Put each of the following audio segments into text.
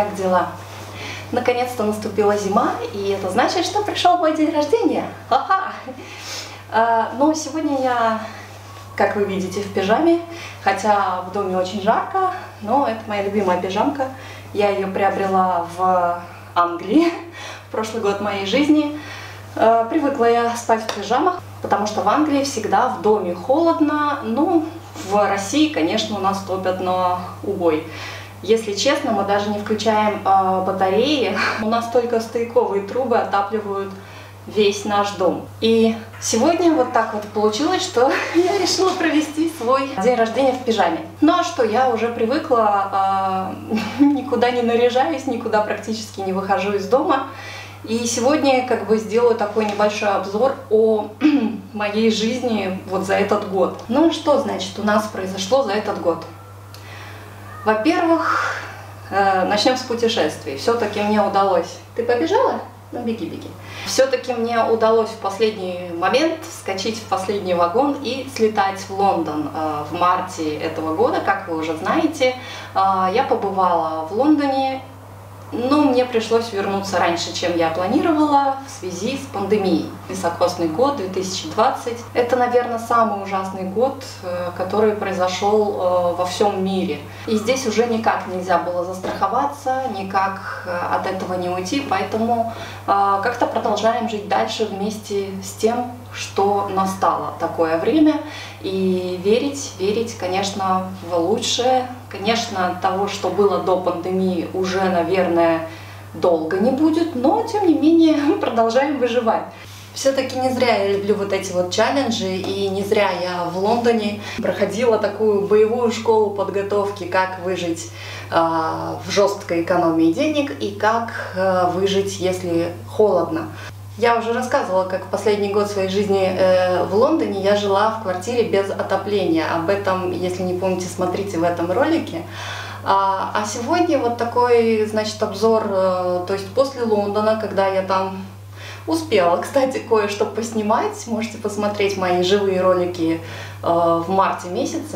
как дела? Наконец-то наступила зима, и это значит, что пришел мой день рождения. Ха-ха! Но сегодня я, как вы видите, в пижаме, хотя в доме очень жарко, но это моя любимая пижамка. Я ее приобрела в Англии в прошлый год моей жизни. Привыкла я спать в пижамах, потому что в Англии всегда в доме холодно. Ну, в России, конечно, у нас топят на убой. Если честно, мы даже не включаем батареи. У нас только стояковые трубы отапливают весь наш дом. И сегодня вот так вот получилось, что я решила провести свой день рождения в пижаме. Ну а что, я уже привыкла, никуда не наряжаюсь, никуда практически не выхожу из дома. И сегодня как бы сделаю такой небольшой обзор о моей жизни вот за этот год. Ну что, значит, у нас произошло за этот год? Во-первых, начнем с путешествий. Все-таки мне удалось... Ты побежала? Ну, беги, беги. Все-таки мне удалось в последний момент вскочить в последний вагон и слетать в Лондон в марте этого года. Как вы уже знаете, я побывала в Лондоне, но мне пришлось вернуться раньше, чем я планировала, в связи с пандемией. Високосный год, 2020. Это, наверное, самый ужасный год, который произошел во всем мире. И здесь уже никак нельзя было застраховаться, никак от этого не уйти, поэтому как-то продолжаем жить дальше вместе с тем, что настало такое время, и верить, конечно, в лучшее. Конечно, того, что было до пандемии, уже, наверное, долго не будет, но, тем не менее, мы продолжаем выживать. Все-таки не зря я люблю вот эти вот челленджи, и не зря я в Лондоне проходила такую боевую школу подготовки, как выжить в жесткой экономии денег и как выжить, если холодно. Я уже рассказывала, как в последний год своей жизни в Лондоне я жила в квартире без отопления. Об этом, если не помните, смотрите в этом ролике. А сегодня вот такой, значит, обзор, то есть после Лондона, когда я там успела, кстати, кое-что поснимать. Можете посмотреть мои живые ролики в марте месяце.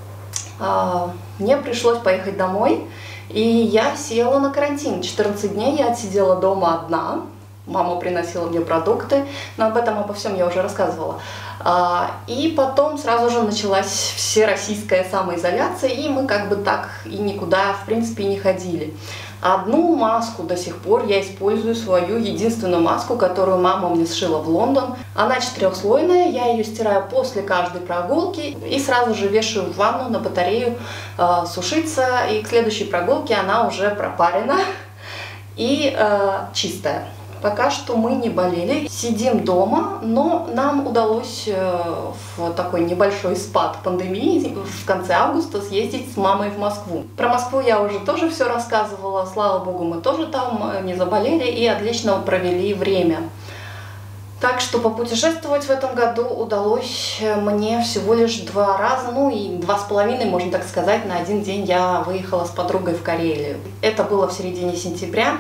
Мне пришлось поехать домой, и я села на карантин. 14 дней я отсидела дома одна. Мама приносила мне продукты, но об этом, обо всем я уже рассказывала. И потом сразу же началась всероссийская самоизоляция, и мы как бы так и никуда, в принципе, не ходили. Одну маску до сих пор я использую, свою единственную маску, которую мама мне сшила в Лондон. Она 4-слойная, я ее стираю после каждой прогулки и сразу же вешаю в ванну на батарею сушиться, и к следующей прогулке она уже пропарена и чистая. Пока что мы не болели, сидим дома, но нам удалось в такой небольшой спад пандемии в конце августа съездить с мамой в Москву. Про Москву я уже тоже все рассказывала, слава богу, мы тоже там не заболели и отлично провели время. Так что попутешествовать в этом году удалось мне всего лишь 2 раза, ну и 2,5, можно так сказать. На один день я выехала с подругой в Карелию. Это было в середине сентября.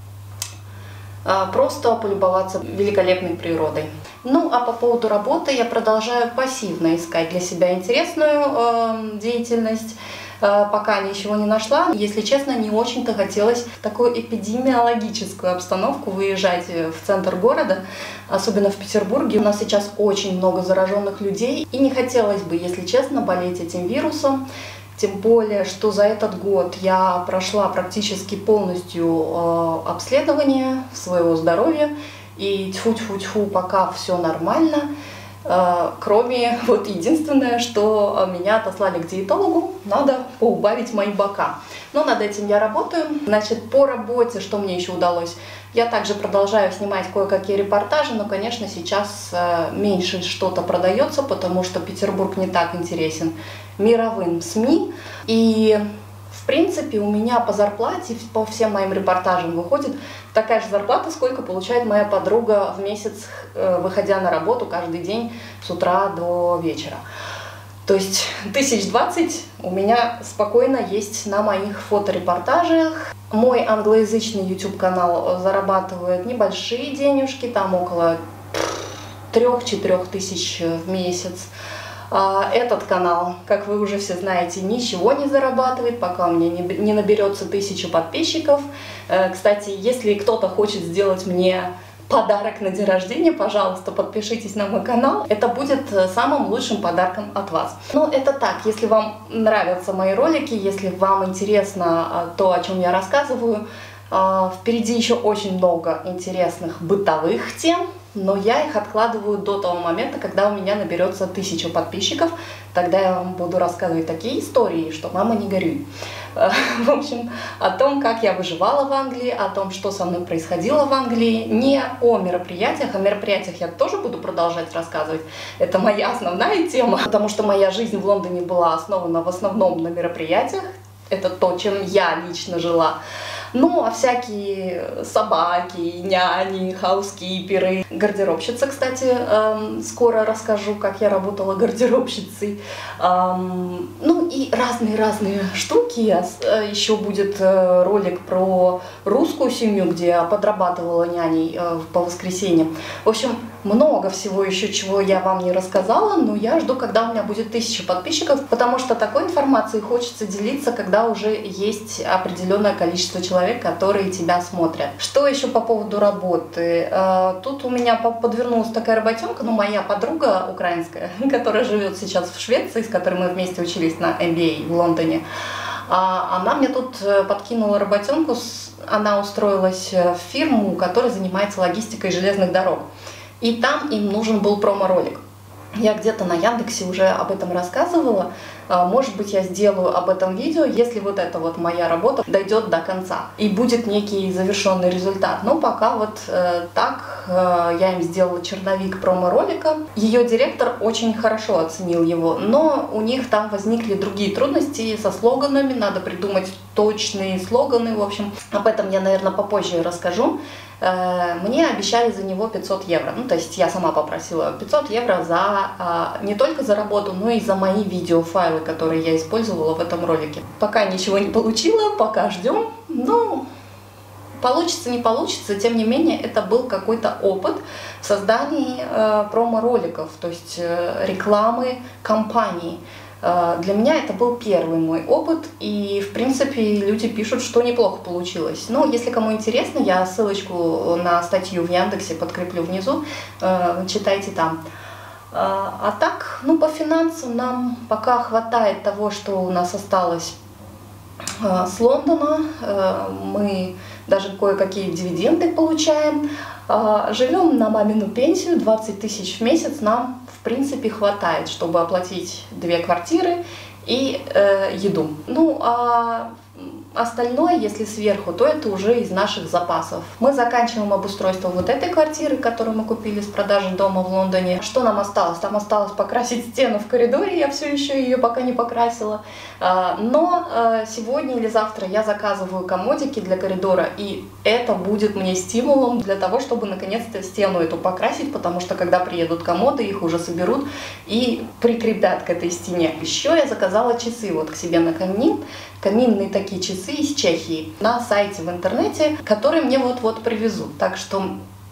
Просто полюбоваться великолепной природой. Ну, а по поводу работы я продолжаю пассивно искать для себя интересную деятельность. Пока ничего не нашла. Если честно, не очень-то хотелось в такую эпидемиологическую обстановку выезжать в центр города, особенно в Петербурге. У нас сейчас очень много зараженных людей, и не хотелось бы, если честно, болеть этим вирусом. Тем более, что за этот год я прошла практически полностью обследование своего здоровья, и тьфу-тьфу-тьфу, пока все нормально, кроме вот единственное, что меня отослали к диетологу, надо поубавить мои бока. Но над этим я работаю. Значит, по работе, что мне еще удалось? Я также продолжаю снимать кое-какие репортажи, но, конечно, сейчас меньше что-то продается, потому что Петербург не так интересен мировым СМИ. И, в принципе, у меня по зарплате, по всем моим репортажам выходит такая же зарплата, сколько получает моя подруга в месяц, выходя на работу каждый день с утра до вечера. То есть 1020 у меня спокойно есть на моих фоторепортажах. Мой англоязычный YouTube-канал зарабатывает небольшие денежки, там около 3-4 тысяч в месяц. Этот канал, как вы уже все знаете, ничего не зарабатывает, пока у меня не наберется 1000 подписчиков. Кстати, если кто-то хочет сделать мне подарок на день рождения, пожалуйста, подпишитесь на мой канал. Это будет самым лучшим подарком от вас. Но это так, если вам нравятся мои ролики, если вам интересно то, о чем я рассказываю, впереди еще очень много интересных бытовых тем, но я их откладываю до того момента, когда у меня наберется 1000 подписчиков. Тогда я вам буду рассказывать такие истории, что мама не горюй. В общем, о том, как я выживала в Англии, о том, что со мной происходило в Англии. Не о мероприятиях. О мероприятиях я тоже буду продолжать рассказывать. Это моя основная тема, потому что моя жизнь в Лондоне была основана в основном на мероприятиях. Это то, чем я лично жила. Ну, а всякие собаки, няни, хаускиперы, гардеробщица, кстати, скоро расскажу, как я работала гардеробщицей. Ну и разные-разные штуки. Еще будет ролик про русскую семью, где я подрабатывала няней по воскресеньям. В общем, много всего еще, чего я вам не рассказала, но я жду, когда у меня будет 1000 подписчиков, потому что такой информацией хочется делиться, когда уже есть определенное количество человек, которые тебя смотрят. Что еще по поводу работы? Тут у меня подвернулась такая работенка, ну, моя подруга украинская, которая живет сейчас в Швеции, с которой мы вместе учились на MBA в Лондоне, она мне тут подкинула работенку, она устроилась в фирму, которая занимается логистикой железных дорог. И там им нужен был промо-ролик. Я где-то на Яндексе уже об этом рассказывала. Может быть, я сделаю об этом видео, если вот эта вот моя работа дойдет до конца и будет некий завершенный результат. Но пока вот так я им сделала черновик промо-ролика. Ее директор очень хорошо оценил его, но у них там возникли другие трудности со слоганами. Надо придумать точные слоганы. В общем, об этом я, наверное, попозже расскажу. Мне обещали за него 500 евро. Ну, то есть я сама попросила 500 евро не только за работу, но и за мои видеофайлы, которые я использовала в этом ролике. Пока ничего не получила, пока ждем. Ну, получится, не получится, тем не менее, это был какой-то опыт в создании промо-роликов, то есть рекламы компании. Для меня это был первый мой опыт, и, в принципе, люди пишут, что неплохо получилось. Но если кому интересно, я ссылочку на статью в Яндексе подкреплю внизу, читайте там. А так, ну, по финансам нам пока хватает того, что у нас осталось с Лондона. Мы даже кое-какие дивиденды получаем. Живем на мамину пенсию, 20 тысяч в месяц нам, в принципе, хватает, чтобы оплатить 2 квартиры и еду. Ну, а остальное, если сверху, то это уже из наших запасов. Мы заканчиваем обустройство вот этой квартиры, которую мы купили с продажи дома в Лондоне. Что нам осталось? Там осталось покрасить стену в коридоре, я все еще ее пока не покрасила. Но сегодня или завтра я заказываю комодики для коридора, и это будет мне стимулом для того, чтобы наконец-то стену эту покрасить, потому что когда приедут комоды, их уже соберут и прикрепят к этой стене. Еще я заказала часы вот к себе на камин. Каминные такие часы из Чехии на сайте в интернете, которые мне вот-вот привезут. Так что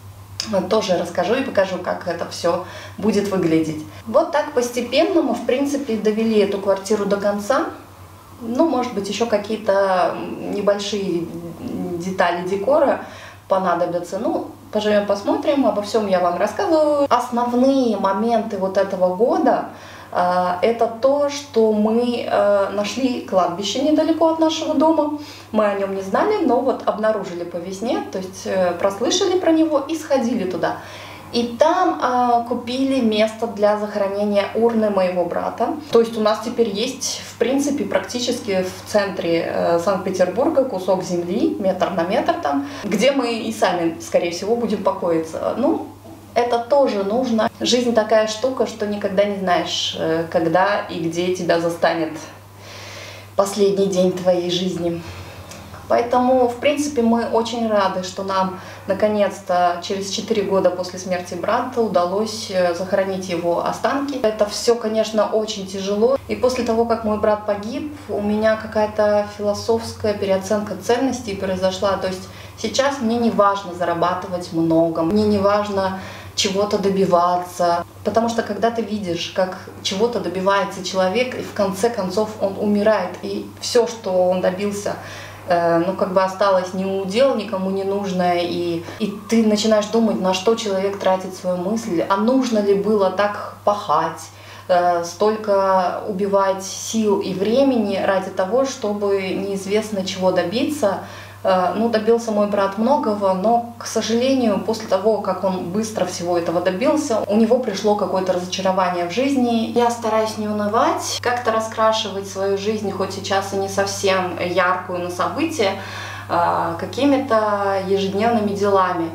тоже расскажу и покажу, как это все будет выглядеть. Вот так постепенно мы, в принципе, довели эту квартиру до конца. Ну, может быть, еще какие-то небольшие детали декора понадобятся. Ну, поживем, посмотрим, обо всем я вам рассказываю. Основные моменты вот этого года — это то, что мы нашли кладбище недалеко от нашего дома. Мы о нем не знали, но вот обнаружили по весне, то есть прослышали про него и сходили туда. И там купили место для захоронения урны моего брата. То есть у нас теперь есть, в принципе, практически в центре Санкт-Петербурга кусок земли, метр на метр там, где мы и сами, скорее всего, будем покоиться. Ну, это тоже нужно. Жизнь такая штука, что никогда не знаешь, когда и где тебя застанет последний день твоей жизни. Поэтому, в принципе, мы очень рады, что нам наконец-то через 4 года после смерти брата удалось захоронить его останки. Это все, конечно, очень тяжело. И после того, как мой брат погиб, у меня какая-то философская переоценка ценностей произошла. То есть сейчас мне не важно зарабатывать много, мне не важно чего-то добиваться. Потому что когда ты видишь, как чего-то добивается человек, и в конце концов он умирает, и все, что он добился, ну, как бы осталось не удел, никому не нужное, и ты начинаешь думать, на что человек тратит свою мысль, а нужно ли было так пахать, столько убивать сил и времени ради того, чтобы неизвестно чего добиться. Ну, добился мой брат многого, но, к сожалению, после того, как он быстро всего этого добился, у него пришло какое-то разочарование в жизни. Я стараюсь не унывать, как-то раскрашивать свою жизнь, хоть сейчас и не совсем яркую на события, какими-то ежедневными делами.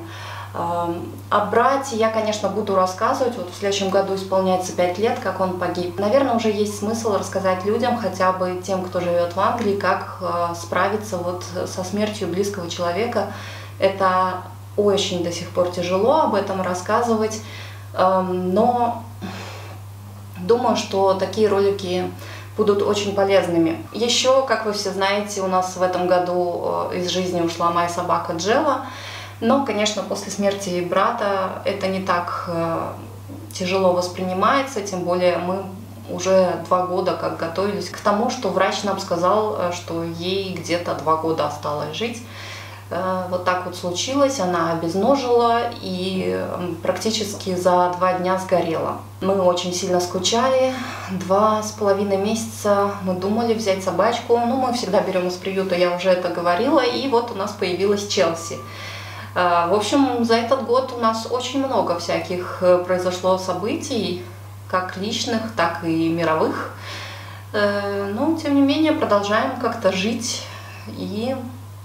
О брате я, конечно, буду рассказывать. Вот в следующем году исполняется 5 лет, как он погиб. Наверное, уже есть смысл рассказать людям, хотя бы тем, кто живет в Англии, как справиться вот со смертью близкого человека. Это очень до сих пор тяжело об этом рассказывать, но думаю, что такие ролики будут очень полезными. Еще, как вы все знаете, у нас в этом году из жизни ушла моя собака Джелла. Но, конечно, после смерти брата это не так тяжело воспринимается, тем более мы уже 2 года как готовились к тому, что врач нам сказал, что ей где-то 2 года осталось жить. Вот так вот случилось, она обезножила и практически за 2 дня сгорела. Мы очень сильно скучали, 2,5 месяца мы думали взять собачку, но мы всегда берем из приюта, я уже это говорила, и вот у нас появилась Челси. В общем, за этот год у нас очень много всяких произошло событий, как личных, так и мировых. Но, тем не менее, продолжаем как-то жить и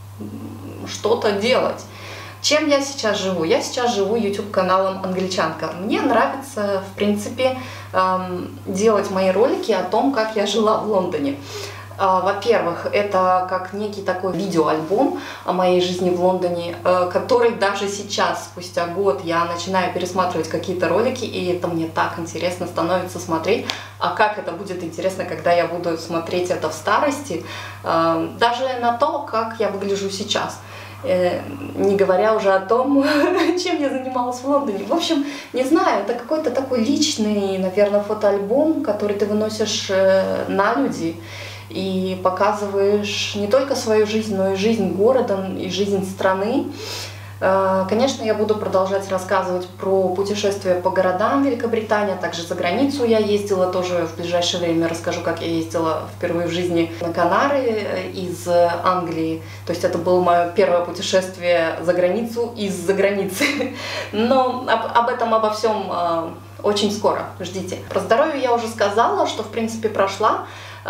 что-то делать. Чем я сейчас живу? Я сейчас живу YouTube-каналом «Англичанка». Мне нравится, в принципе, делать мои ролики о том, как я жила в Лондоне. Во-первых, это как некий такой видеоальбом о моей жизни в Лондоне, который даже сейчас, спустя год, я начинаю пересматривать какие-то ролики, и это мне так интересно становится смотреть. А как это будет интересно, когда я буду смотреть это в старости, даже на то, как я выгляжу сейчас. Не говоря уже о том, чем я занималась в Лондоне. В общем, не знаю, это какой-то такой личный, наверное, фотоальбом, который ты выносишь на люди и показываешь не только свою жизнь, но и жизнь города, и жизнь страны. Конечно, я буду продолжать рассказывать про путешествия по городам Великобритании, а также за границу я ездила, тоже в ближайшее время расскажу, как я ездила впервые в жизни на Канары из Англии. То есть это было мое первое путешествие за границу из-за границы. Но об этом, обо всем очень скоро, ждите. Про здоровье я уже сказала, что в принципе прошла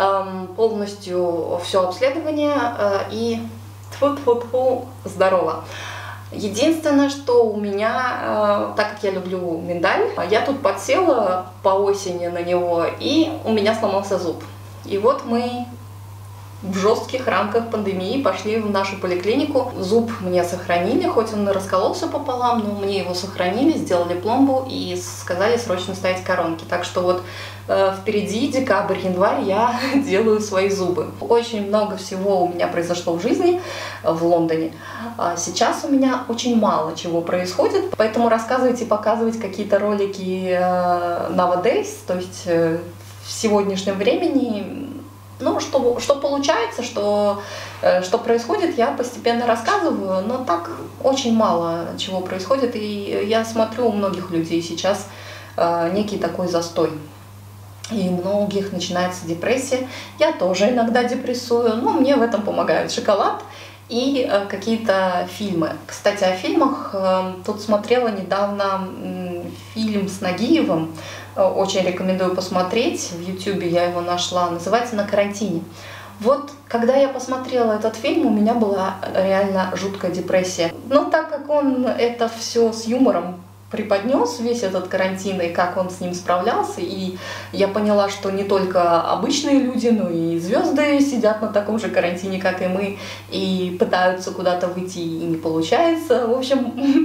полностью все обследование и тьфу-тьфу-тьфу, здорово. Единственное, что у меня, так как я люблю миндаль, я тут подсела по осени на него, и у меня сломался зуб. И вот мы в жестких рамках пандемии пошли в нашу поликлинику. Зуб мне сохранили, хоть он и раскололся пополам, но мне его сохранили, сделали пломбу и сказали срочно ставить коронки. Так что вот впереди декабрь, январь я делаю свои зубы. Очень много всего у меня произошло в жизни в Лондоне. Сейчас у меня очень мало чего происходит, поэтому рассказывать и показывать какие-то ролики nowadays, то есть в сегодняшнем времени. Ну, что получается, что происходит, я постепенно рассказываю, но так очень мало чего происходит, и я смотрю у многих людей сейчас некий такой застой. И у многих начинается депрессия. Я тоже иногда депрессую, но мне в этом помогают шоколад и какие-то фильмы. Кстати, о фильмах. Тут смотрела недавно фильм с Нагиевым. Очень рекомендую посмотреть. В YouTube я его нашла. Называется «На карантине». Вот, когда я посмотрела этот фильм, у меня была реально жуткая депрессия. Но так как он это все с юмором преподнес, весь этот карантин, и как он с ним справлялся, и я поняла, что не только обычные люди, но и звезды сидят на таком же карантине, как и мы, и пытаются куда-то выйти, и не получается. В общем,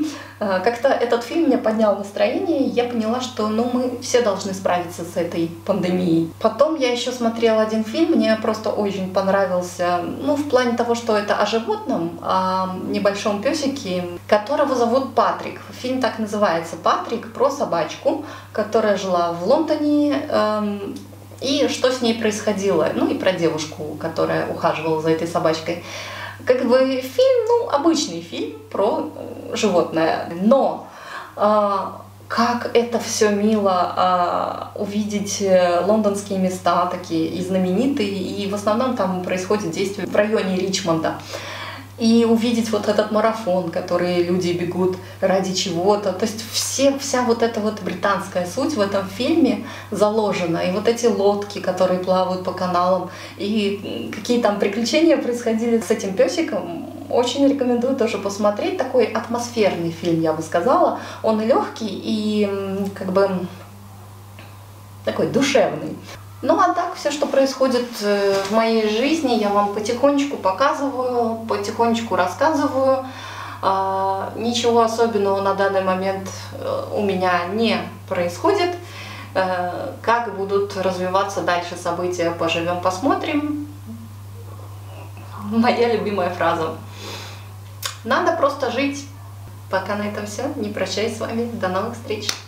Как-то этот фильм мне поднял настроение, и я поняла, что мы все должны справиться с этой пандемией. Потом я еще смотрела один фильм, мне просто очень понравился, в плане того, что это о животном, о небольшом песике, которого зовут Патрик. Фильм так называется «Патрик», про собачку, которая жила в Лондоне, и что с ней происходило, и про девушку, которая ухаживала за этой собачкой. Как бы фильм, обычный фильм про животное, но как это все мило увидеть лондонские места такие и знаменитые, и в основном там происходит действие в районе Ричмонда. И увидеть вот этот марафон, который люди бегут ради чего-то. То есть вся вот эта вот британская суть в этом фильме заложена. И вот эти лодки, которые плавают по каналам, и какие там приключения происходили с этим песиком. Очень рекомендую тоже посмотреть. Такой атмосферный фильм, я бы сказала. Он легкий и такой душевный. А так, все, что происходит в моей жизни, я вам потихонечку показываю, потихонечку рассказываю. Ничего особенного на данный момент у меня не происходит. Как будут развиваться дальше события, поживем, посмотрим. Моя любимая фраза. Надо просто жить. Пока на этом все. Не прощаюсь с вами. До новых встреч.